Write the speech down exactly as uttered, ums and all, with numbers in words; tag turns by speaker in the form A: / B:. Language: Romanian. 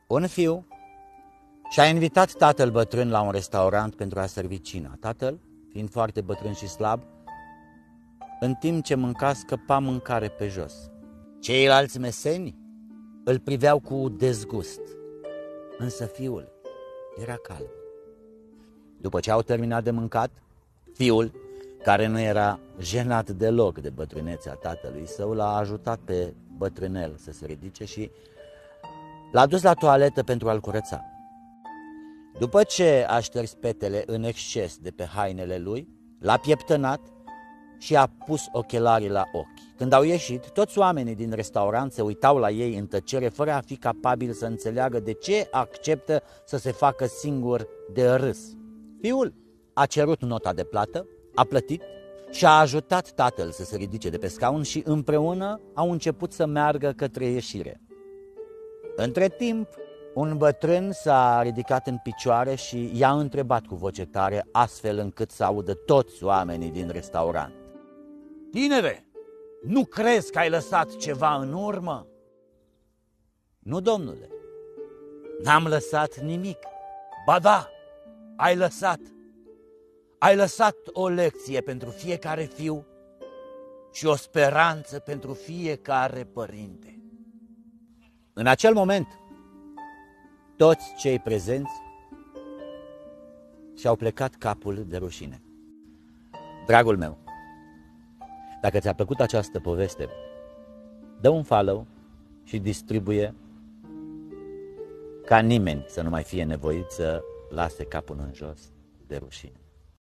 A: Un fiu și-a invitat tatăl bătrân la un restaurant pentru a servi cina. Tatăl, fiind foarte bătrân și slab, în timp ce mânca, scăpa mâncare pe jos. Ceilalți meseni îl priveau cu dezgust, însă fiul era calm. După ce au terminat de mâncat, fiul, care nu era jenat deloc de bătrânețea tatălui său, l-a ajutat pe bătrânel să se ridice și l-a dus la toaletă pentru a-l curăța. După ce a șters petele în exces de pe hainele lui, l-a pieptănat și a pus ochelarii la ochi. Când au ieșit, toți oamenii din restaurant se uitau la ei în tăcere, fără a fi capabili să înțeleagă de ce acceptă să se facă singur de râs. Fiul a cerut nota de plată, a plătit și a ajutat tatăl să se ridice de pe scaun și împreună au început să meargă către ieșire. Între timp, un bătrân s-a ridicat în picioare și i-a întrebat cu voce tare, astfel încât să audă toți oamenii din restaurant: „Tinere, nu crezi că ai lăsat ceva în urmă?” „Nu, domnule, n-am lăsat nimic.” „Ba da, ai lăsat. Ai lăsat o lecție pentru fiecare fiu și o speranță pentru fiecare părinte.” În acel moment, toți cei prezenți și-au plecat capul de rușine. Dragul meu, dacă ți-a plăcut această poveste, dă un follow și distribuie ca nimeni să nu mai fie nevoit să lase capul în jos de rușine.